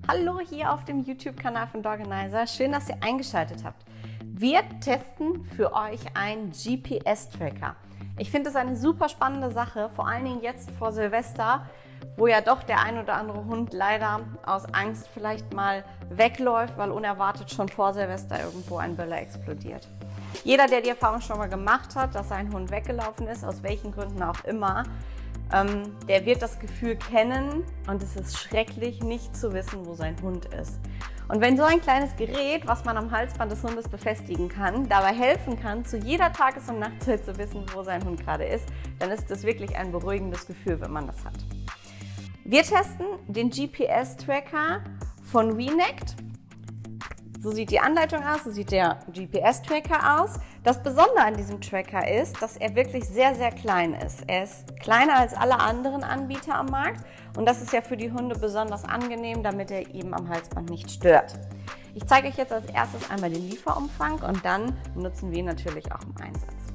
Hallo hier auf dem YouTube-Kanal von Dogganizer. Schön, dass ihr eingeschaltet habt. Wir testen für euch einen GPS-Tracker. Ich finde es eine super spannende Sache, vor allen Dingen jetzt vor Silvester, wo ja doch der ein oder andere Hund leider aus Angst vielleicht mal wegläuft, weil unerwartet schon vor Silvester irgendwo ein Böller explodiert. Jeder, der die Erfahrung schon mal gemacht hat, dass ein Hund weggelaufen ist, aus welchen Gründen auch immer, der wird das Gefühl kennen und es ist schrecklich, nicht zu wissen, wo sein Hund ist. Und wenn so ein kleines Gerät, was man am Halsband des Hundes befestigen kann, dabei helfen kann, zu jeder Tages- und Nachtzeit zu wissen, wo sein Hund gerade ist, dann ist das wirklich ein beruhigendes Gefühl, wenn man das hat. Wir testen den GPS-Tracker von Renect. So sieht die Anleitung aus, so sieht der GPS-Tracker aus. Das Besondere an diesem Tracker ist, dass er wirklich sehr, sehr klein ist. Er ist kleiner als alle anderen Anbieter am Markt und das ist ja für die Hunde besonders angenehm, damit er eben am Halsband nicht stört. Ich zeige euch jetzt als erstes einmal den Lieferumfang und dann nutzen wir ihn natürlich auch im Einsatz.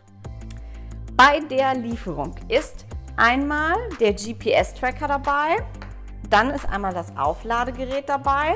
Bei der Lieferung ist einmal der GPS-Tracker dabei, dann ist einmal das Aufladegerät dabei,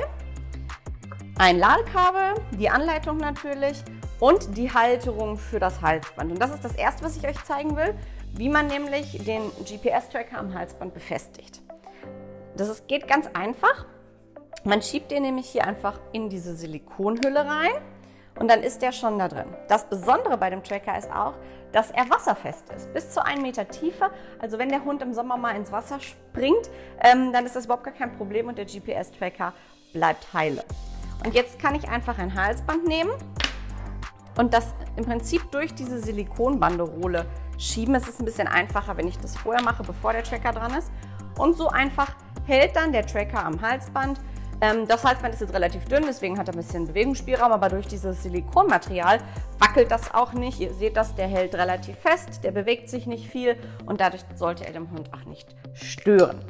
ein Ladekabel, die Anleitung natürlich und die Halterung für das Halsband. Und das ist das Erste, was ich euch zeigen will, wie man nämlich den GPS-Tracker am Halsband befestigt. Geht ganz einfach. Man schiebt den nämlich hier einfach in diese Silikonhülle rein und dann ist der schon da drin. Das Besondere bei dem Tracker ist auch, dass er wasserfest ist, bis zu 1 Meter Tiefe. Also wenn der Hund im Sommer mal ins Wasser springt, dann ist das überhaupt gar kein Problem und der GPS-Tracker bleibt heile. Und jetzt kann ich einfach ein Halsband nehmen und das im Prinzip durch diese Silikonbanderole schieben. Es ist ein bisschen einfacher, wenn ich das vorher mache, bevor der Tracker dran ist. Und so einfach hält dann der Tracker am Halsband. Das Halsband ist jetzt relativ dünn, deswegen hat er ein bisschen Bewegungsspielraum, aber durch dieses Silikonmaterial wackelt das auch nicht. Ihr seht das, der hält relativ fest, der bewegt sich nicht viel und dadurch sollte er dem Hund auch nicht stören.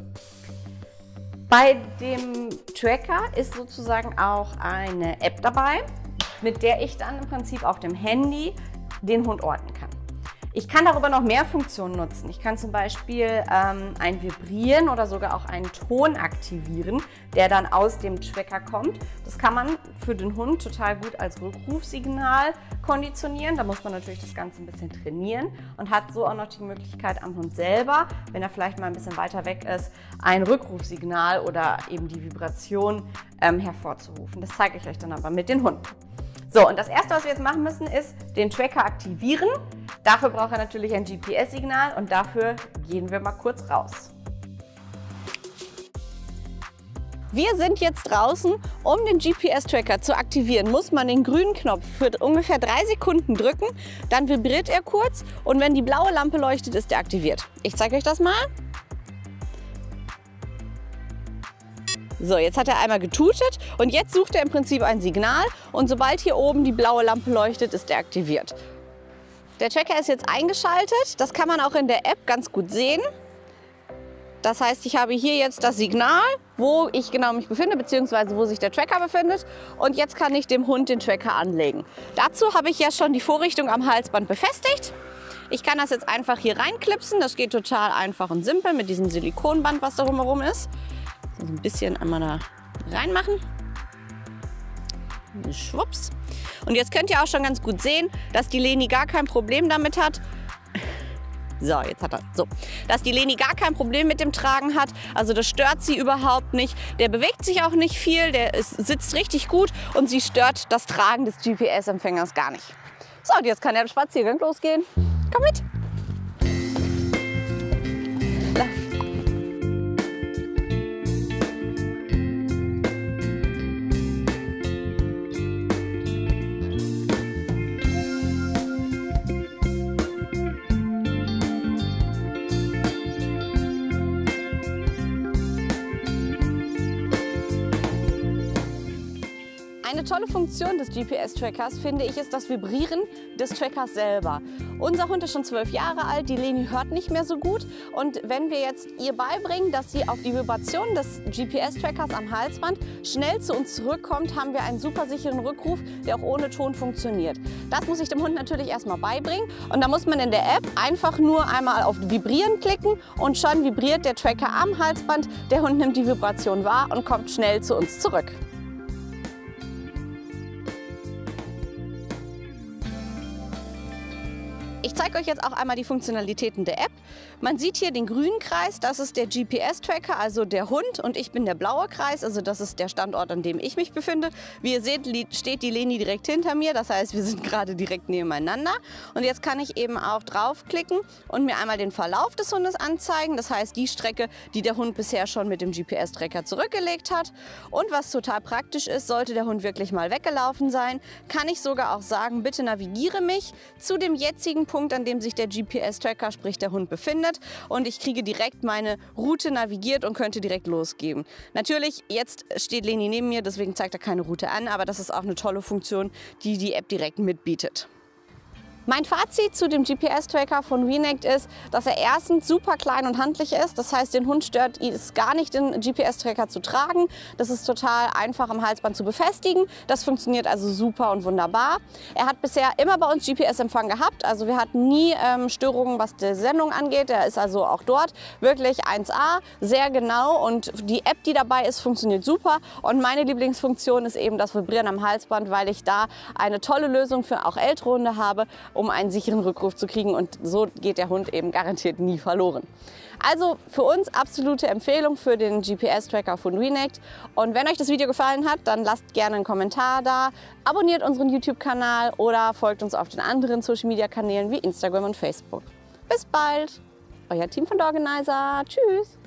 Bei dem Tracker ist sozusagen auch eine App dabei, mit der ich dann im Prinzip auf dem Handy den Hund orten kann. Ich kann darüber noch mehr Funktionen nutzen. Ich kann zum Beispiel ein Vibrieren oder sogar auch einen Ton aktivieren, der dann aus dem Tracker kommt. Das kann man für den Hund total gut als Rückrufsignal konditionieren. Da muss man natürlich das Ganze ein bisschen trainieren und hat so auch noch die Möglichkeit am Hund selber, wenn er vielleicht mal ein bisschen weiter weg ist, ein Rückrufsignal oder eben die Vibration hervorzurufen. Das zeige ich euch dann aber mit den Hunden. So, und das Erste, was wir jetzt machen müssen, ist den Tracker aktivieren. Dafür braucht er natürlich ein GPS-Signal und dafür gehen wir mal kurz raus. Wir sind jetzt draußen. Um den GPS-Tracker zu aktivieren, muss man den grünen Knopf für ungefähr 3 Sekunden drücken. Dann vibriert er kurz und wenn die blaue Lampe leuchtet, ist er aktiviert. Ich zeige euch das mal. So, jetzt hat er einmal getutet und jetzt sucht er im Prinzip ein Signal und sobald hier oben die blaue Lampe leuchtet, ist er aktiviert. Der Tracker ist jetzt eingeschaltet, das kann man auch in der App ganz gut sehen. Das heißt, ich habe hier jetzt das Signal, wo ich genau mich befinde, beziehungsweise wo sich der Tracker befindet und jetzt kann ich dem Hund den Tracker anlegen. Dazu habe ich ja schon die Vorrichtung am Halsband befestigt. Ich kann das jetzt einfach hier reinklipsen, das geht total einfach und simpel mit diesem Silikonband, was da drumherum ist. So ein bisschen einmal da reinmachen. Schwupps. Und jetzt könnt ihr auch schon ganz gut sehen, dass die Leni gar kein Problem damit hat. So, jetzt hat er. So, dass die Leni gar kein Problem mit dem Tragen hat. Also das stört sie überhaupt nicht. Der bewegt sich auch nicht viel, sitzt richtig gut und sie stört das Tragen des GPS-Empfängers gar nicht. So, und jetzt kann der Spaziergang losgehen. Komm mit! Eine Eine tolle Funktion des GPS-Trackers, finde ich, ist das Vibrieren des Trackers selber. Unser Hund ist schon 12 Jahre alt, die Leni hört nicht mehr so gut. Und wenn wir jetzt ihr beibringen, dass sie auf die Vibration des GPS-Trackers am Halsband schnell zu uns zurückkommt, haben wir einen super sicheren Rückruf, der auch ohne Ton funktioniert. Das muss ich dem Hund natürlich erstmal beibringen. Und da muss man in der App einfach nur einmal auf Vibrieren klicken und schon vibriert der Tracker am Halsband. Der Hund nimmt die Vibration wahr und kommt schnell zu uns zurück. Ich zeige euch jetzt auch einmal die Funktionalitäten der App. Man sieht hier den grünen Kreis, das ist der GPS-Tracker, also der Hund, und ich bin der blaue Kreis, also das ist der Standort, an dem ich mich befinde. Wie ihr seht, steht die Leni direkt hinter mir, das heißt, wir sind gerade direkt nebeneinander. Und jetzt kann ich eben auch draufklicken und mir einmal den Verlauf des Hundes anzeigen, das heißt die Strecke, die der Hund bisher schon mit dem GPS-Tracker zurückgelegt hat. Und was total praktisch ist, sollte der Hund wirklich mal weggelaufen sein, kann ich sogar auch sagen, bitte navigiere mich zu dem jetzigen Punkt, an dem sich der GPS-Tracker, sprich der Hund, befindet, und ich kriege direkt meine Route navigiert und könnte direkt losgehen. Natürlich, jetzt steht Leni neben mir, deswegen zeigt er keine Route an, aber das ist auch eine tolle Funktion, die die App direkt mitbietet. Mein Fazit zu dem GPS-Tracker von Renect ist, dass er erstens super klein und handlich ist. Das heißt, den Hund stört es gar nicht, den GPS-Tracker zu tragen. Das ist total einfach am Halsband zu befestigen. Das funktioniert also super und wunderbar. Er hat bisher immer bei uns GPS-Empfang gehabt. Also wir hatten nie Störungen, was die Sendung angeht. Er ist also auch dort wirklich 1A, sehr genau. Und die App, die dabei ist, funktioniert super. Und meine Lieblingsfunktion ist eben das Vibrieren am Halsband, weil ich da eine tolle Lösung für auch ältere Hunde habe, um einen sicheren Rückruf zu kriegen, und so geht der Hund eben garantiert nie verloren. Also für uns absolute Empfehlung für den GPS-Tracker von Renect. Und wenn euch das Video gefallen hat, dann lasst gerne einen Kommentar da, abonniert unseren YouTube-Kanal oder folgt uns auf den anderen Social-Media-Kanälen wie Instagram und Facebook. Bis bald, euer Team von Dogganizer. Tschüss!